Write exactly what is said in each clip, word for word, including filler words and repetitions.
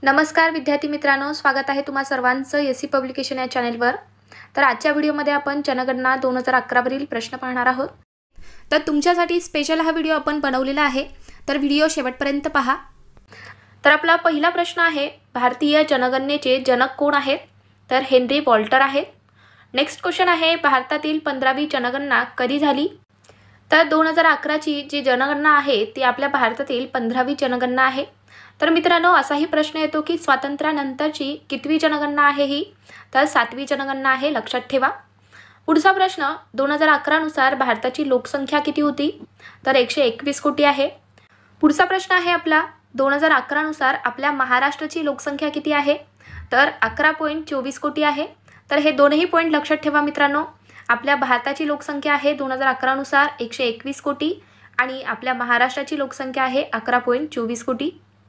नमस्कार विद्यार्थी मित्रांनो, स्वागत आहे तुम्हा सर्वांचं एसी पब्लिकेशन या चॅनलवर। तर आजच्या व्हिडिओमध्ये आपण जनगणना दोन हजार अकरा वरील प्रश्न पाहणार आहोत। तर तुमच्यासाठी स्पेशल हा व्हिडिओ आपण बनवलेला आहे, तर व्हिडिओ शेवटपर्यंत पहा। तर आपला पहिला प्रश्न आहे, भारतीय जनगणनेचे जनक कोण आहेत? तर हेनरी वॉल्टर आहेत। नेक्स्ट क्वेश्चन आहे, भारतातील पंधरावी जनगणना कधी झाली? तर दोन हजार अकरा ची जी जनगणना आहे ती आपल्या भारतातील पंधरावी जनगणना आहे। तर मित्रांनो, असाही प्रश्न येतो की स्वातंत्र्यानंतरची कितवी जनगणना आहे ही? तर सातवी जनगणना आहे, लक्षात ठेवा। पुढचा प्रश्न, दोन हजार अकरा नुसार भारताची लोकसंख्या किती होती? तर एकशे एकवीस कोटी आहे। पुढचा प्रश्न आहे आपला, दोन हजार अकरा नुसार आपल्या महाराष्ट्राची लोकसंख्या किती आहे? तर अकरा पॉईंट चोवीस कोटी आहे। तर हे दोनही पॉईंट लक्षात ठेवा मित्रांनो। आपल्या भारताची लोकसंख्या आहे दोन हजार अकरा नुसार एकशे एकवीस कोटी आणि आपल्या महाराष्ट्राची लोकसंख्या आहे अकरा पॉईंट चोवीस कोटी।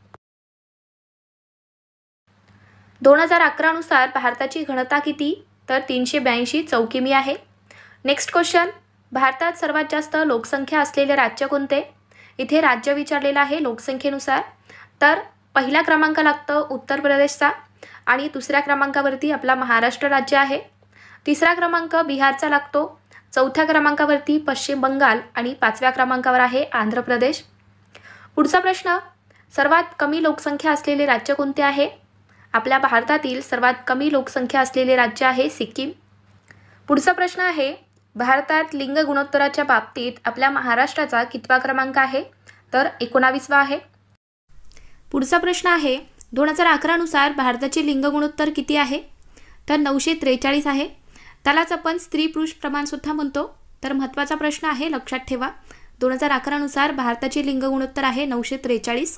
दोन हजार अकरा नुसार भारताची घनता किती? तर तीनशे ब्याऐंशी चौकिमी आहे। नेक्स्ट क्वेश्चन, भारतात सर्वात जास्त लोकसंख्या असलेले राज्य कोणते? इथे राज्य विचारलेलं आहे लोकसंख्येनुसार। तर पहिला क्रमांक लागतो उत्तर प्रदेशचा आणि दुसऱ्या क्रमांकावरती आपला महाराष्ट्र राज्य आहे। तिसरा क्रमांक बिहारचा लागतो, चौथ्या क्रमांकावरती पश्चिम बंगाल आणि पाचव्या क्रमांकावर आहे आंध्र प्रदेश। पुढचा प्रश्न, सर्वात कमी लोकसंख्या असलेले राज्य कोणते आहे? आपल्या भारतातील सर्वात कमी लोकसंख्या असलेले राज्य आहे सिक्कीम। पुढचा प्रश्न आहे, भारतात लिंग गुणोत्तराच्या बाबतीत आपल्या महाराष्ट्राचा कितवा क्रमांक आहे? तर एकोणावीसवा आहे। पुढचा प्रश्न आहे, दोन हजार अकरा नुसार भारताचे लिंग गुणोत्तर किती आहे? तर नऊशे त्रेचाळीस आहे। त्यालाच आपण स्त्री पुरुष प्रमाण सुद्धा म्हणतो। तर महत्त्वाचा प्रश्न आहे, लक्षात ठेवा। दोन हजार अकरा नुसार भारताचे लिंग गुणोत्तर आहे नऊशे त्रेचाळीस।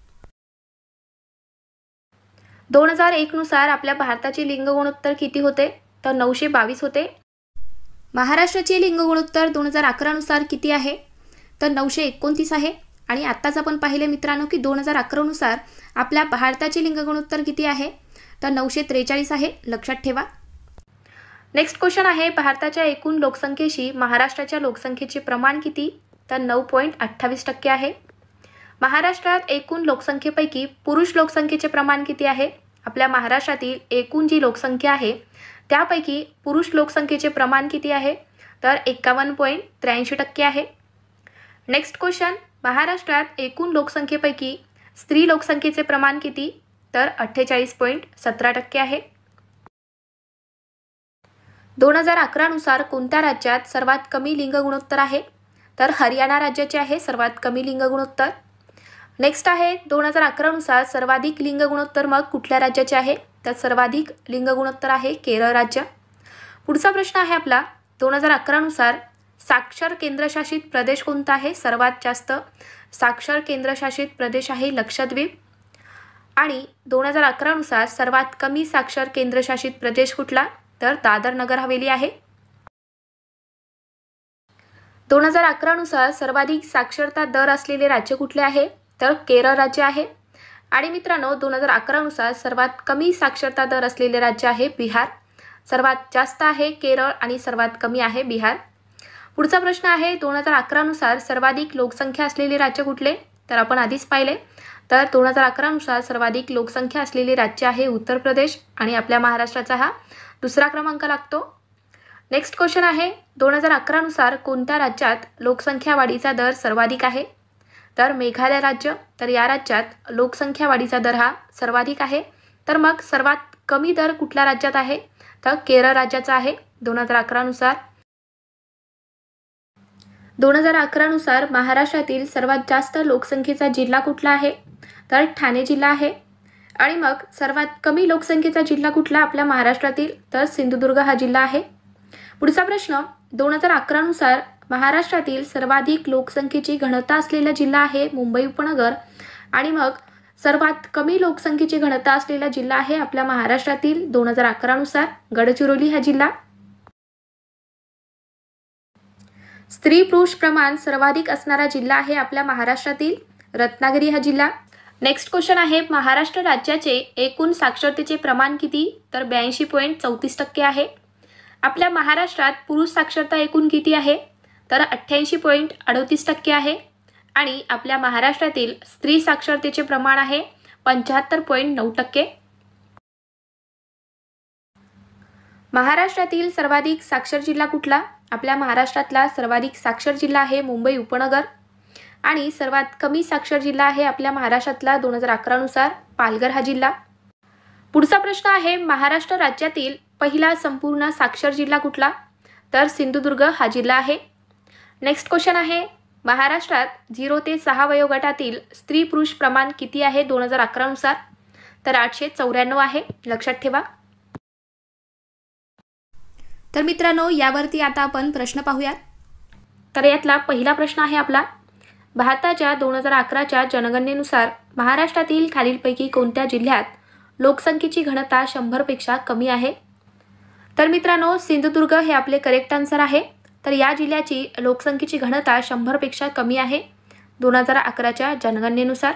दोन हजार एक नुसार आपल्या भारताचे लिंग गुणोत्तर किती होते? तर नऊशे बावीस होते। महाराष्ट्राचे लिंग गुणोत्तर दोन हजार अकरा नुसार किती आहे? तर नऊशे एकोणतीस आहे। आणि आत्ताच आपण पाहिले मित्रांनो की दोन हजार अकरा नुसार आपल्या भारताचे लिंग गुणोत्तर किती आहे? तर नऊशे त्रेचाळीस आहे, लक्षात ठेवा। नेक्स्ट क्वेश्चन आहे, भारताच्या एकूण लोकसंख्येशी महाराष्ट्राच्या लोकसंख्येचे प्रमाण किती? तर नऊ पॉईंट अठ्ठावीस टक्के आहे। महाराष्ट्रात एकूण लोकसंख्येपैकी पुरुष लोकसंख्येचे प्रमाण किती आहे? आपल्या महाराष्ट्रातील एकूण जी लोकसंख्या आहे त्यापैकी पुरुष लोकसंख्येचे प्रमाण किती आहे? तर एक्कावन्न पॉईंट त्र्याऐंशी टक्के आहे। नेक्स्ट क्वेश्चन, महाराष्ट्रात एकूण लोकसंख्येपैकी स्त्री लोकसंख्येचे प्रमाण किती? तर अठ्ठेचाळीस पॉईंट सतरा टक्के आहे। दोन हजार अकरा नुसार कोणत्या राज्यात सर्वात कमी लिंग गुणोत्तर आहे? तर हरियाणा राज्याचे आहे सर्वात कमी लिंग गुणोत्तर। नेक्स्ट आहे, दोन हजार अकरा नुसार सर्वाधिक लिंग गुणोत्तर मग कुठल्या राज्याचे आहे? तर सर्वाधिक लिंग गुणोत्तर आहे केरळ राज्य। पुढचा प्रश्न आहे आपला, दोन हजार अकरा नुसार साक्षर केंद्रशासित प्रदेश कोणता आहे? सर्वात जास्त साक्षर केंद्रशासित प्रदेश आहे लक्षद्वीप। आणि दोन हजार अकरा नुसार सर्वात कमी साक्षर केंद्रशासित प्रदेश कुठला? तर दादर नगर हवेली आहे। दोन हजार अकरा नुसार सर्वाधिक साक्षरता दर असलेले राज्य कुठले आहे? तर केरळ राज्य आहे। आणि मित्रांनो, दोन हजार अकरा नुसार सर्वात कमी साक्षरता दर असलेले राज्य आहे बिहार। सर्वात जास्त आहे केरळ आणि सर्वात कमी आहे बिहार। पुढचा प्रश्न आहे, दोन हजार अकरा नुसार सर्वाधिक लोकसंख्या असलेले राज्य कुठले? तर आपण आधीच पाहिले। तर दोन हजार अकरा नुसार सर्वाधिक लोकसंख्या असलेले राज्य आहे उत्तर प्रदेश आणि आपल्या महाराष्ट्राचा हा दुसरा क्रमांक लागतो। नेक्स्ट क्वेश्चन आहे, दोन हजार अकरा नुसार कोणत्या राज्यात लोकसंख्या वाढीचा दर सर्वाधिक आहे? तर मेघालय राज्य। तर या राज्यात लोकसंख्या वाढीचा दर हा सर्वाधिक आहे। तर मग सर्वात कमी दर कुठल्या राज्यात आहे? तर केरळ राज्याचा आहे दोन हजार अकरा नुसार। दोन हजार अकरा नुसार महाराष्ट्रातील सर्वात जास्त लोकसंख्येचा जिल्हा कुठला आहे? तर ठाणे जिल्हा आहे। आणि मग सर्वात कमी लोकसंख्येचा जिल्हा कुठला आपल्या महाराष्ट्रातील? तर सिंधुदुर्ग हा जिल्हा आहे। पुढचा प्रश्न, दोन हजार अकरा नुसार महाराष्ट्रातील सर्वाधिक लोकसंख्येची घनता असलेला जिल्हा आहे मुंबई उपनगर। आणि मग सर्वात कमी लोकसंख्येची घनता असलेला जिल्हा आहे आपल्या महाराष्ट्रातील दोन हजार अकरा नुसार गडचिरोली हा जिल्हा। स्त्री पुरुष प्रमाण सर्वाधिक असणारा जिल्हा आहे आपल्या महाराष्ट्रातील रत्नागिरी हा जिल्हा। नेक्स्ट क्वेश्चन आहे, महाराष्ट्र राज्याचे एकूण साक्षरतेचे प्रमाण किती? तर ब्याऐंशी पॉईंट चौतीस टक्के आहे। आपल्या महाराष्ट्रात पुरुष साक्षरता एकूण किती आहे? तर अठ्ठ्याऐंशी पॉईंट अडतीस टक्के आहे। आणि आपल्या महाराष्ट्रातील स्त्री साक्षरतेचे प्रमाण आहे पंच्याहत्तर पॉईंट नऊ टक्के. महाराष्ट्रातील सर्वाधिक साक्षर जिल्हा कुठला? आपल्या महाराष्ट्रातला सर्वाधिक साक्षर जिल्हा आहे मुंबई उपनगर आणि सर्वात कमी साक्षर जिल्हा आहे आपल्या महाराष्ट्रातला दोन हजार अकरा नुसार पालघर हा जिल्हा. पुढचा प्रश्न आहे महाराष्ट्र राज्यातील पहिला संपूर्ण साक्षर जिल्हा कुठला? तर सिंधुदुर्ग हा जिल्हा आहे. नेक्स्ट क्वेश्चन आहे महाराष्ट्रात झिरो ते सहा वयोगटातील स्त्री पुरुष प्रमाण किती आहे दोन हजार अकरा नुसार? तर आठशे चौऱ्याण्णव आहे, लक्षात ठेवा. तर मित्रांनो यावरती आता आपण प्रश्न पाहूयात. तर यातला पहिला प्रश्न आहे आपला भारताच्या दोन हजार अकराच्या जनगणनेनुसार महाराष्ट्रातील खालीलपैकी कोणत्या जिल्ह्यात लोकसंख्येची घनता शंभरपेक्षा कमी आहे? तर मित्रांनो सिंधुदुर्ग हे आपले करेक्ट आन्सर आहे. तर या जिल्ह्याची लोकसंख्येची घनता शंभरपेक्षा कमी आहे दोन हजार अकराच्या जनगणनेनुसार.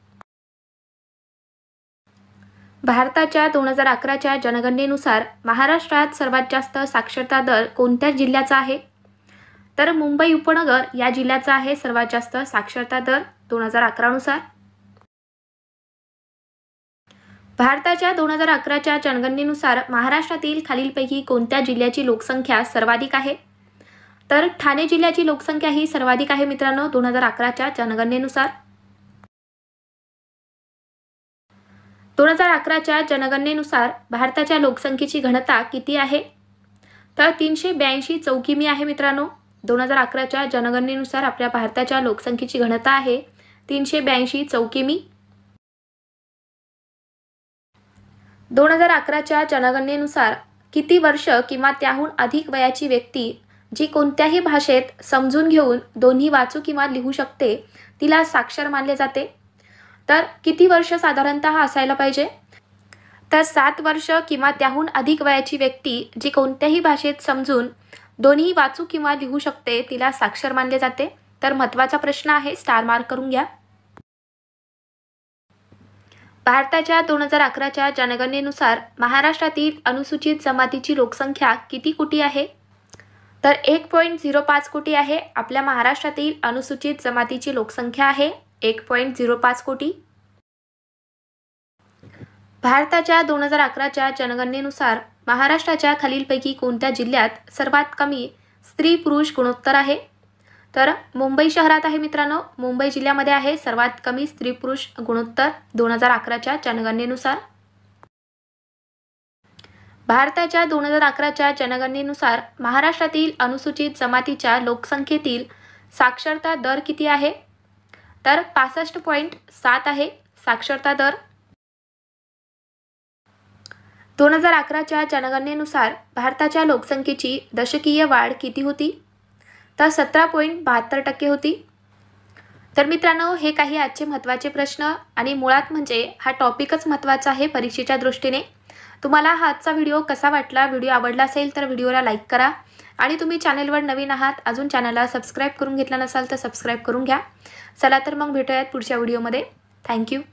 भारताच्या दोन हजार अकराच्या जनगणनेनुसार महाराष्ट्रात सर्वात जास्त साक्षरता दर कोणत्या जिल्ह्याचा आहे? तर मुंबई उपनगर या जिल्ह्याचा आहे सर्वात जास्त साक्षरता दर दोन हजार अकरानुसार. भारताच्या दोन हजार अकराच्या जनगणनेनुसार महाराष्ट्रातील खालीलपैकी कोणत्या जिल्ह्याची लोकसंख्या सर्वाधिक आहे? तर ठाणे जिल्ह्याची लोकसंख्या ही सर्वाधिक आहे मित्रांनो दोन हजार अकराच्या जनगणनेनुसार. दोन हजार अकराच्या जनगणनेनुसार भारताच्या लोकसंख्येची घनता किती आहे? तर तीनशे ब्याऐंशी चौकिमी आहे मित्रांनो. दोन हजार अकराच्या जनगणनेनुसार आपल्या भारताच्या लोकसंख्येची घनता आहे तीनशे ब्याऐंशी चौकिमी. दोन हजार अकराच्या जनगणनेनुसार किती वर्ष किंवा त्याहून अधिक वयाची व्यक्ती जी कोणत्याही भाषेत समजून घेऊन दोन्ही वाचू किंवा लिहू शकते तिला साक्षर मानले जाते? तर किती वर्ष साधारणतः असायला पाहिजे? तर सात वर्ष किंवा त्याहून अधिक वयाची व्यक्ती जी कोणत्याही भाषेत समजून दोन्ही वाचू किंवा लिहू शकते तिला साक्षर मानले जाते. तर महत्त्वाचा प्रश्न आहे, स्टार मार्क करून घ्या. भारताच्या दोन हजार अकराच्या जनगणनेनुसार महाराष्ट्रातील अनुसूचित जमातीची लोकसंख्या किती कोटी आहे? तर एक पॉईंट झिरो पाच कोटी आहे. आपल्या महाराष्ट्रातील अनुसूचित जमातीची लोकसंख्या आहे एक पॉईंट झिरो पाच कोटी. भारताच्या दोन हजार अकराच्या जनगणनेनुसार महाराष्ट्राच्या खालीलपैकी कोणत्या जिल्ह्यात सर्वात कमी स्त्री पुरुष गुणोत्तर आहे? तर मुंबई शहरात आहे मित्रांनो. मुंबई जिल्ह्यामध्ये आहे सर्वात कमी स्त्री पुरुष गुणोत्तर दोन हजार अकराच्या जनगणनेनुसार. भारताच्या दोन हजार अकराच्या जनगणनेनुसार महाराष्ट्रातील अनुसूचित जमातीच्या लोकसंख्येतील साक्षरता दर किती आहे? तर पासष्ट पॉईंट सात आहे साक्षरता दर. दोन हजार अकराच्या जनगणनेनुसार भारताच्या लोकसंख्येची दशकीय वाढ किती होती? तर सतरा पॉईंट बहात्तर टक्के होती. तर मित्रांनो हे काही आजचे महत्त्वाचे प्रश्न आणि मुळात म्हणजे हा टॉपिकच महत्त्वाचा आहे परीक्षेच्या दृष्टीने. तुम्हाला हा आजचा व्हिडिओ कसा वाटला? व्हिडिओ आवडला असेल तर व्हिडिओला लाईक करा आणि तुम्ही चॅनलवर नवीन आहात अजून चॅनलला सबस्क्राईब करून घेतला नसाल तर सबस्क्राईब करून घ्या. चला तर मग भेटूयात पुढच्या व्हिडिओमध्ये. थँक्यू.